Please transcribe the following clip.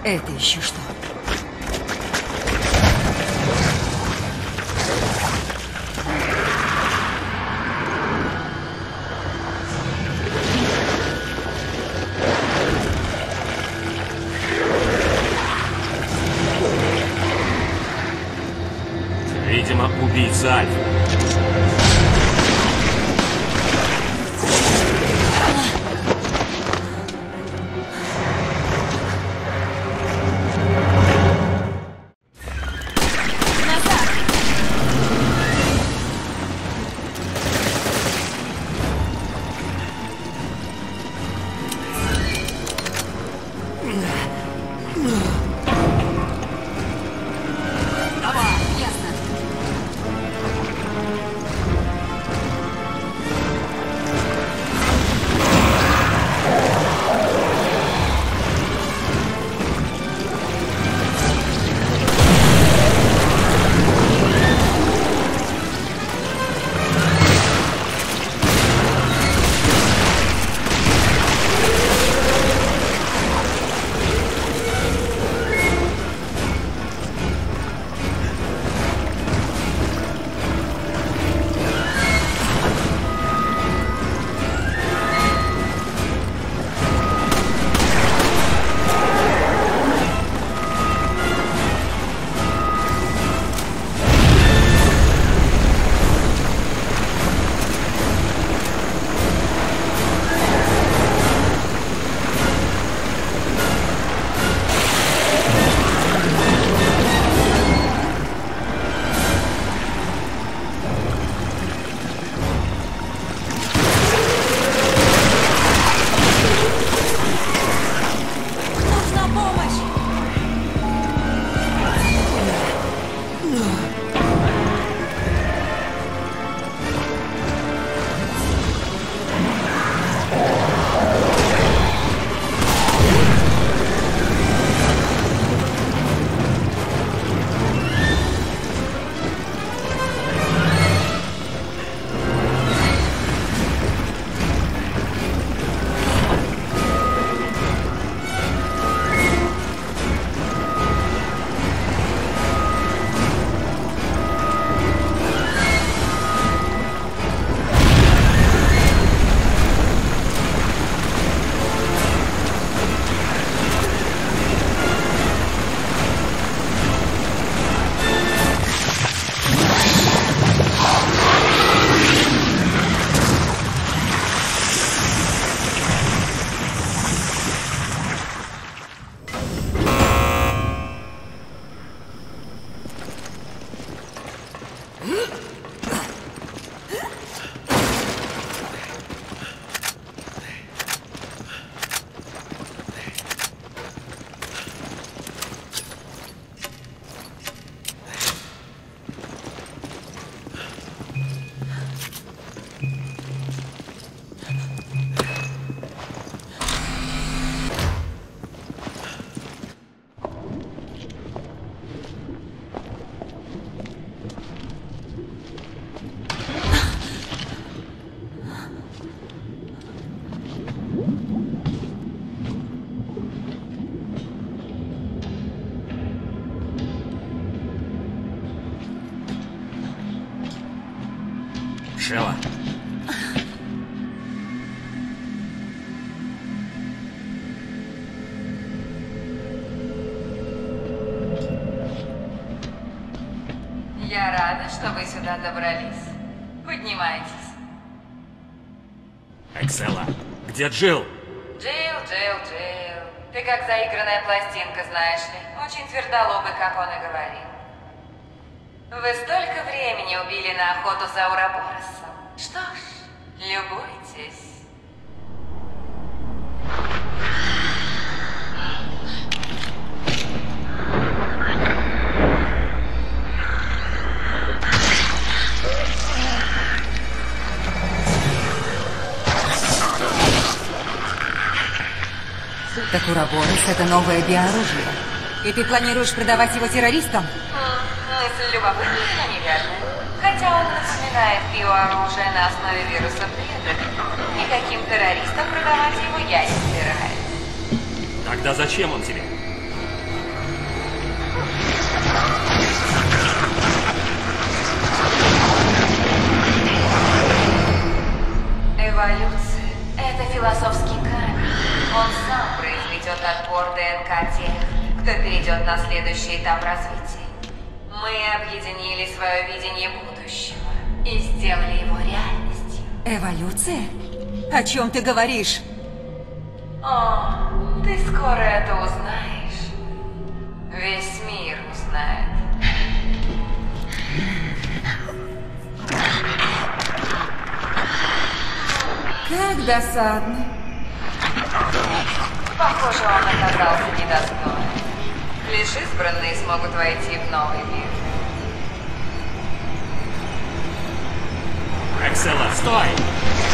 Это еще что? Видимо, убийца Альфа. Шева. Я рада, что вы сюда добрались. Поднимайтесь. Эксела, где Джилл? Джилл. Ты как заигранная пластинка, знаешь ли. Очень твердолобый, как он и говорил. Вы столько времени убили на охоту за Уроборосом. Что ж, любуйтесь. Так Уроборос — это новое биооружие. И ты планируешь продавать его террористам? Мысль любопытная, но неверная. Хотя он напоминает биооружие на основе вируса предок. Никаким террористам продавать его я не собираюсь. Тогда зачем он тебе? ДНК тех, кто перейдет на следующий этап развития. Мы объединили свое видение будущего и сделали его реальностью. Эволюция? О чем ты говоришь? О, ты скоро это узнаешь. Весь мир узнает. Как досадно. Похоже, он оказался недостоин. Лишь избранные смогут войти в новый мир. Эксела, стой!